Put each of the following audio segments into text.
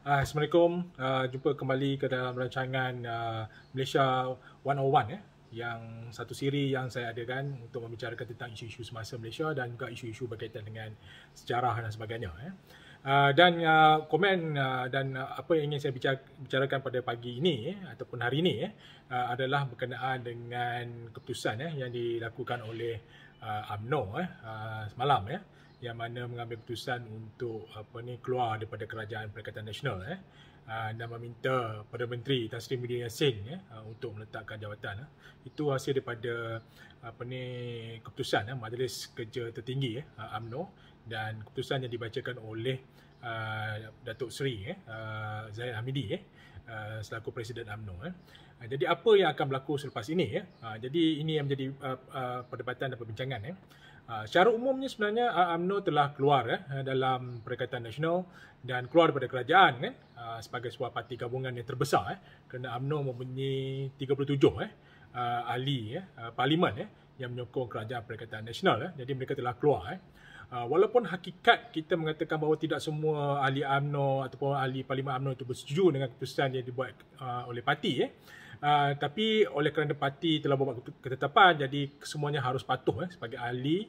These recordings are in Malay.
Assalamualaikum. Jumpa kembali ke dalam rancangan Malaysia 101 yang satu siri yang saya adakan untuk membicarakan tentang isu-isu semasa Malaysia dan juga isu-isu berkaitan dengan sejarah dan sebagainya. Dan komen dan apa yang ingin saya bicarakan pada pagi ini ataupun hari ini adalah berkenaan dengan keputusan yang dilakukan oleh UMNO semalam yang mana mengambil keputusan untuk keluar daripada Kerajaan Perikatan Nasional dan meminta Perdana Menteri Tan Sri Muhyiddin Yassin untuk meletakkan jawatan. Itu hasil daripada keputusan Majlis Kerja Tertinggi UMNO dan keputusan yang dibacakan oleh Datuk Seri Zahid Hamidi selaku Presiden UMNO. Jadi apa yang akan berlaku selepas ini? Jadi ini yang menjadi perdebatan dan perbincangan. Secara umumnya sebenarnya UMNO telah keluar dalam Perikatan Nasional dan keluar daripada kerajaan sebagai sebuah parti gabungan yang terbesar kerana UMNO mempunyai 37 ahli parlimen yang menyokong Kerajaan Perikatan Nasional. Jadi mereka telah keluar. Walaupun hakikat kita mengatakan bahawa tidak semua ahli UMNO ataupun ahli parlimen UMNO itu bersetuju dengan keputusan yang dibuat oleh parti, tapi oleh kerana parti telah buat ketetapan, jadi kesemuanya harus patuh sebagai ahli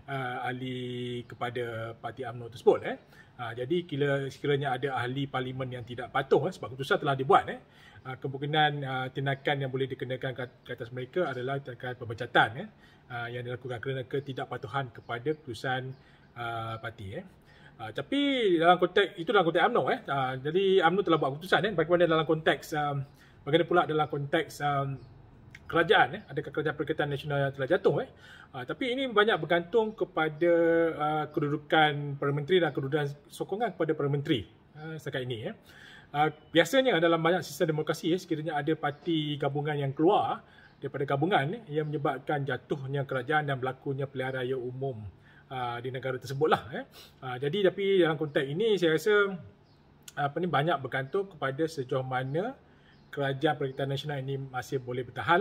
kepada parti UMNO tersebut. Jadi sekiranya ada ahli parlimen yang tidak patuh sebab keputusan telah dibuat, kemungkinan tindakan yang boleh dikenakan ke atas mereka adalah tindakan pemecatan yang dilakukan kerana ketidakpatuhan kepada keputusan parti. Tapi dalam konteks itu, dalam konteks UMNO, jadi UMNO telah buat keputusan. Bagaimana dalam konteks bagaimana pula dalam konteks kerajaan, adakah Kerajaan Perikatan Nasional yang telah jatuh? Tapi ini banyak bergantung kepada kedudukan Perdana Menteri dan kedudukan sokongan kepada Perdana Menteri setakat ini. Biasanya dalam banyak sistem demokrasi, sekiranya ada parti gabungan yang keluar daripada gabungan yang menyebabkan jatuhnya kerajaan dan berlakunya pilihan raya umum di negara tersebutlah. Jadi tapi dalam konteks ini saya rasa banyak bergantung kepada sejauh mana Kerajaan Perikatan Nasional ini masih boleh bertahan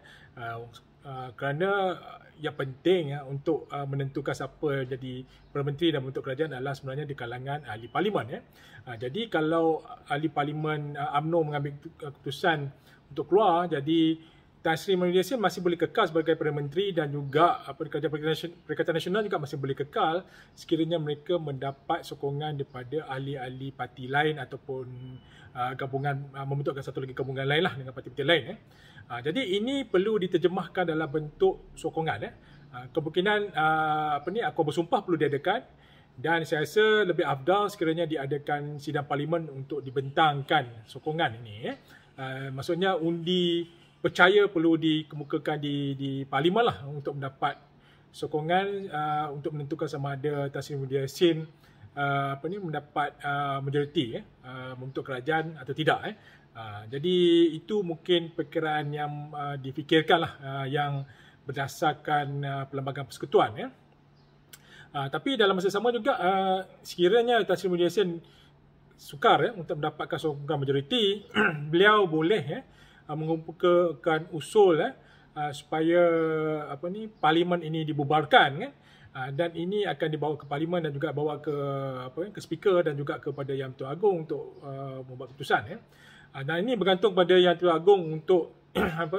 kerana yang penting untuk menentukan siapa jadi Perdana Menteri dan membentuk kerajaan adalah sebenarnya di kalangan ahli parlimen. Jadi kalau ahli parlimen UMNO mengambil keputusan untuk keluar, jadi Tan Sri Muhyiddin Yassin masih boleh kekal sebagai Perdana Menteri dan juga Kerajaan Perikatan Nasional juga masih boleh kekal sekiranya mereka mendapat sokongan daripada ahli-ahli parti lain ataupun gabungan, membentukkan satu lagi gabungan lain dengan parti-parti lain. Jadi ini perlu diterjemahkan dalam bentuk sokongan. Kemungkinan akor bersumpah perlu diadakan dan saya rasa lebih afdal sekiranya diadakan sidang parlimen untuk dibentangkan sokongan ini. Maksudnya undi percaya perlu dikemukakan di parlimen untuk mendapat sokongan untuk menentukan sama ada Tan Sri Muhyiddin Yassin mendapat majoriti membentuk kerajaan atau tidak. Jadi itu mungkin perkiraan yang difikirkanlah yang berdasarkan Perlembagaan Persekutuan. Tapi dalam masa sama juga sekiranya Tan Sri Muhyiddin Yassin sukar untuk mendapatkan sokongan majoriti, beliau boleh mengumpulkan usul supaya parlimen ini dibubarkan dan ini akan dibawa ke parlimen dan juga bawa ke speaker dan juga kepada Yang Dipertuan Agong untuk membuat keputusan. Dan ini bergantung pada Yang Dipertuan Agong untuk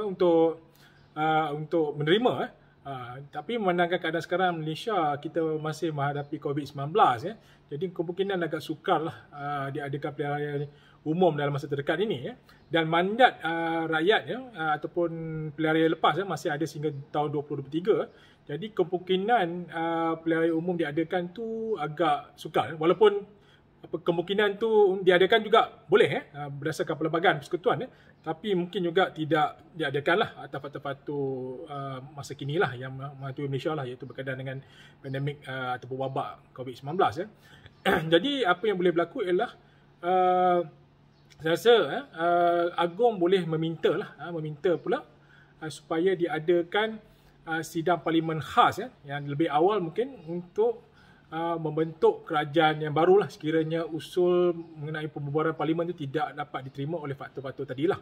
untuk menerima. Tapi memandangkan keadaan sekarang Malaysia, kita masih menghadapi COVID-19, jadi kemungkinan agak sukarlah diadakan pilihan raya umum dalam masa terdekat ini. Dan mandat rakyat ataupun pilihan raya lepas masih ada sehingga tahun 2023. Jadi kemungkinan pilihan raya umum diadakan tu agak sukar. Walaupun kemungkinan tu diadakan juga boleh berdasarkan Perlembagaan Persekutuan, tapi mungkin juga tidak diadakanlah atas faktor-faktor masa kini yang menghantui Malaysia iaitu berkaitan dengan pandemik ataupun wabak COVID-19. Jadi apa yang boleh berlaku ialah saya rasa Agong boleh meminta pula supaya diadakan sidang parlimen khas yang lebih awal mungkin untuk membentuk kerajaan yang barulah sekiranya usul mengenai pembubaran parlimen itu tidak dapat diterima oleh faktor-faktor tadilah.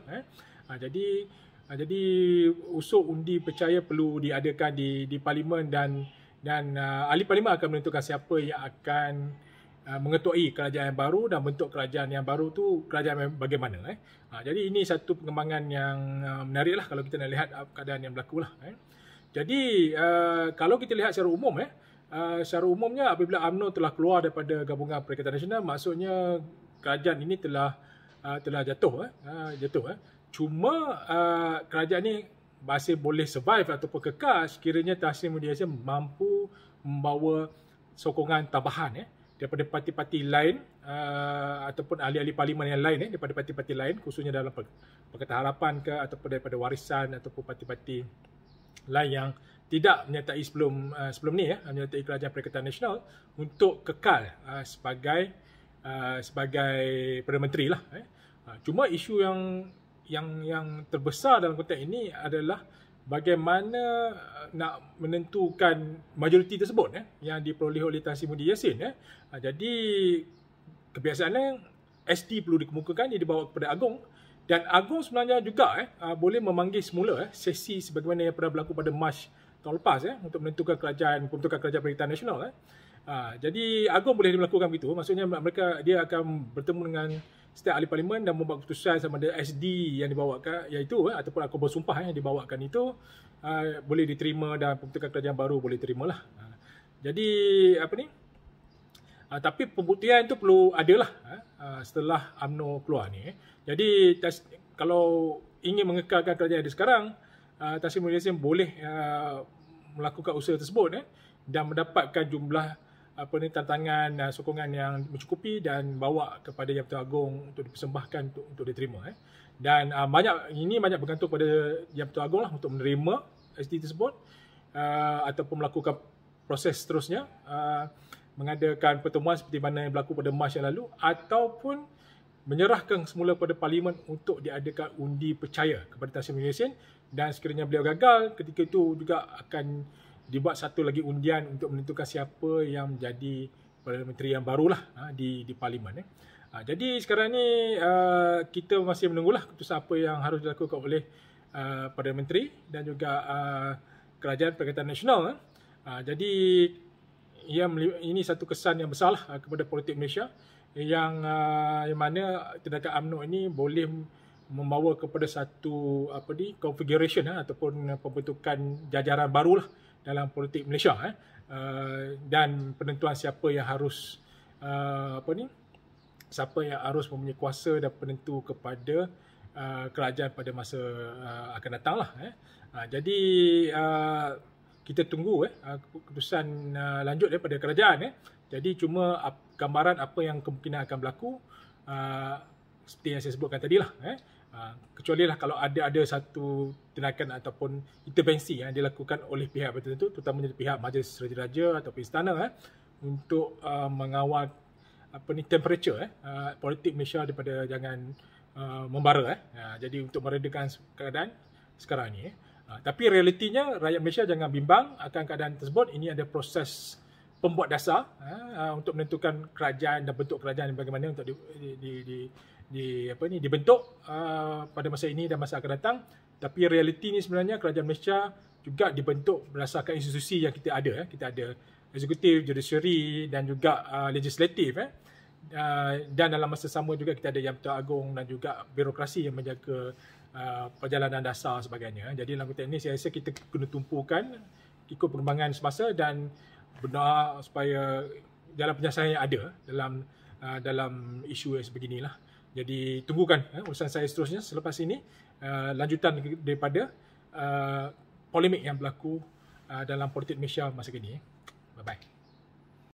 Jadi usul undi percaya perlu diadakan di parlimen dan ahli parlimen akan menentukan siapa yang akan mengetuai kerajaan yang baru, dan bentuk kerajaan yang baru tu kerajaan yang bagaimana. Jadi ini satu pengembangan yang menarik lah kalau kita nak lihat keadaan yang berlaku lah. Jadi kalau kita lihat secara umum, secara umumnya apabila UMNO telah keluar daripada Gabungan Perikatan Nasional, maksudnya kerajaan ini telah jatuh. Cuma kerajaan ini masih boleh survive ataupun kekal sekiranya Tahsin Mudi Yassin mampu membawa sokongan tambahan daripada parti-parti lain ataupun ahli-ahli parlimen yang lain daripada parti-parti lain, khususnya dalam Pakatan Harapan ke, ataupun daripada Warisan ataupun parti-parti lain yang tidak menyertai sebelum ni menyertai Kerajaan Perikatan Nasional untuk kekal sebagai Perdana Menteri lah. Cuma isu yang terbesar dalam konteks ini adalah bagaimana nak menentukan majoriti tersebut yang diperoleh oleh Tan Sri Mudi Yassin. Jadi kebiasaannya SD perlu dikemukakan, dia dibawa kepada Agong, dan Agong sebenarnya juga boleh memanggil semula sesi sebagaimana yang pernah berlaku pada Mac tahun lepas untuk menentukan pembentukan Kerajaan Perikatan Nasional. Jadi Agong boleh melakukan begitu, maksudnya dia akan bertemu dengan setiap ahli parlimen dan membuat keputusan sama ada SD yang dibawakan iaitu ataupun akun bersumpah yang dibawakan itu boleh diterima, dan pembentukan kerajaan baru boleh terimalah. Jadi tapi pembuktian itu perlu adalah setelah UMNO keluar ni. Jadi kalau ingin mengekalkan kerajaan yang ada sekarang, Tan Sri Mudi Yassin boleh melakukan usaha tersebut dan mendapatkan jumlah tantangan sokongan yang mencukupi dan bawa kepada Yang Bertuan Agong untuk dipersembahkan untuk diterima. Dan banyak bergantung pada Yang Bertuan Agong lah untuk menerima SD tersebut ataupun melakukan proses seterusnya, mengadakan pertemuan seperti mana yang berlaku pada Mac yang lalu, ataupun menyerahkan semula pada Parlimen untuk diadakan undi percaya kepada Tan Sri Mudi Yassin, dan sekiranya beliau gagal, ketika itu juga akan dibuat satu lagi undian untuk menentukan siapa yang menjadi Perdana Menteri yang barulah di Parlimen. Jadi sekarang ni kita masih menunggulah keputusan apa yang harus dilakukan oleh Perdana Menteri dan juga Kerajaan Perikatan Nasional. Jadi ini satu kesan yang besarlah kepada politik Malaysia, yang mana tindakan UMNO ini boleh membawa kepada satu configuration ataupun pembentukan jajaran barulah dalam politik Malaysia, dan penentuan siapa yang harus mempunyai kuasa dan penentu kepada kerajaan pada masa akan datang lah. Jadi kita tunggu keputusan lanjut daripada kerajaan. Jadi cuma gambaran apa yang kemungkinan akan berlaku seperti yang saya sebutkan tadi lah. Kecuali lah kalau ada satu tindakan ataupun intervensi yang dilakukan oleh pihak tertentu, terutamanya pihak Majlis Raja-Raja ataupun istana untuk mengawal temperature politik Malaysia daripada jangan membara. Jadi untuk meredakan keadaan sekarang ni. Tapi realitinya rakyat Malaysia jangan bimbang akan keadaan tersebut. Ini ada proses pembuat dasar untuk menentukan kerajaan dan bentuk kerajaan bagaimana untuk dibentuk pada masa ini dan masa akan datang. Tapi realiti ni sebenarnya kerajaan Malaysia juga dibentuk berdasarkan institusi yang kita ada. Kita ada eksekutif, judiciary dan juga legislatif. Dan dalam masa sama juga kita ada Yang Bertuan Agong dan juga birokrasi yang menjaga perjalanan dasar sebagainya. Jadi dalam konteks ini saya rasa kita kena tumpukan ikut perkembangan semasa dan benar supaya jalan penyelesaian yang ada dalam isu yang sebeginilah. Jadi tunggukan urusan saya seterusnya selepas ini, lanjutan daripada polemik yang berlaku dalam politik Malaysia masa kini.